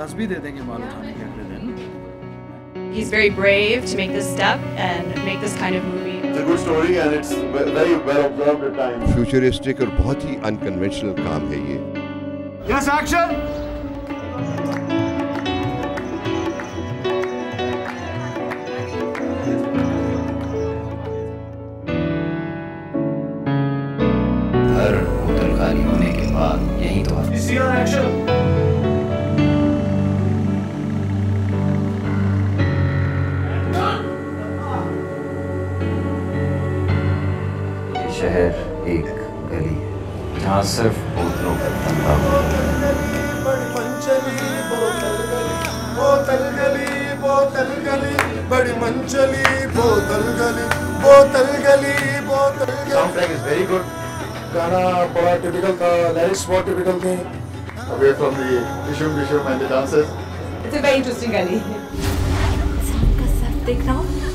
दस भी दे देंगे माल उठाने के अगले दिन। He's very brave to make this step and make this kind of movie. It's a good story and it's very well observed at times. Futuristic और बहुत ही अनकन्वेंशनल काम है ये। Yes, action! हर बोतल खाली होने के बाद यही तो एक्शन! शहर एक गली जहाँ सिर्फ बोतलों का धंधा होता है। बड़ी मंचली बोतल गली, बोतल गली, बोतल गली, बड़ी मंचली बोतल गली, बोतल गली, बोतल गली। Soundtrack is very good. गाना बड़ा टिपिकल था, लिरिक्स बहुत टिपिकल थे। Away from the issue and the dances. It's a very interesting gully. का सर देख रहा हूँ।